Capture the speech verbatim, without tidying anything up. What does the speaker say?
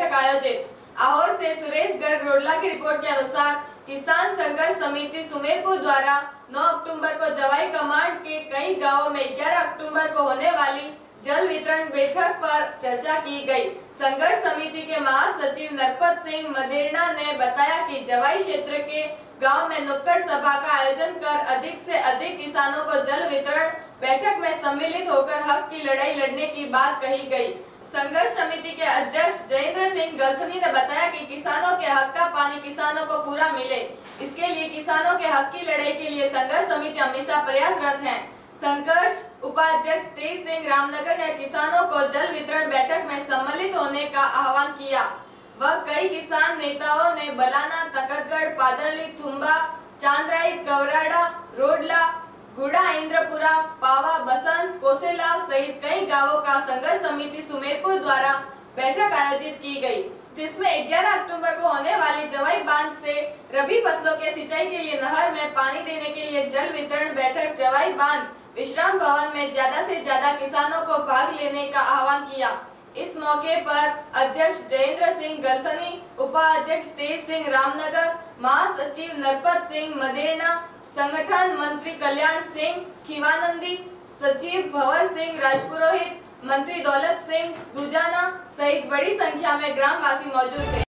बैठक आयोजित। आहोर से सुरेश गर्ग रोडला की रिपोर्ट के अनुसार किसान संघर्ष समिति सुमेरपुर द्वारा नौ अक्टूबर को जवाई कमांड के कई गांवों में ग्यारह अक्टूबर को होने वाली जल वितरण बैठक पर चर्चा की गई। संघर्ष समिति के महासचिव नरपत सिंह मदेरणा ने बताया कि जवाई क्षेत्र के गांव में नुक्कड़ सभा का आयोजन कर अधिक से अधिक किसानों को जल वितरण बैठक में सम्मिलित होकर हक की लड़ाई लड़ने की बात कही गई। संघर्ष समिति के अध्यक्ष जयेंद्र सिंह गलथनी ने बताया कि किसानों के हक का पानी किसानों को पूरा मिले, इसके लिए किसानों के हक की लड़ाई के लिए संघर्ष समिति हमेशा प्रयासरत है। संघर्ष उपाध्यक्ष तेज सिंह रामनगर ने किसानों को जल वितरण बैठक में सम्मिलित होने का आह्वान किया। वह कई किसान नेताओं ने बलाना, तकतगढ़, पादरली, थुम्बा, चांद्राई, कवराड़ा, रोडला, गुड़ा, इंद्रपुरा, पावा, बसंत, कोसेला सहित कई गांवों का संघर्ष समिति सुमेरपुर द्वारा बैठक आयोजित की गई, जिसमें ग्यारह अक्टूबर को होने वाली जवाई बांध से रबी फसलों के सिंचाई के लिए नहर में पानी देने के लिए जल वितरण बैठक जवाई बांध विश्राम भवन में ज्यादा से ज्यादा किसानों को भाग लेने का आह्वान किया। इस मौके पर अध्यक्ष जयेंद्र सिंह गलथनी, उपाध्यक्ष तेज सिंह रामनगर, महासचिव नरपत सिंह मदेरणा, संगठन मंत्री कल्याण सिंह खीवानंदी, सचिव भंवर सिंह राजपुरोहित, मंत्री दौलत सिंह दूजाना सहित बड़ी संख्या में ग्रामवासी मौजूद थे।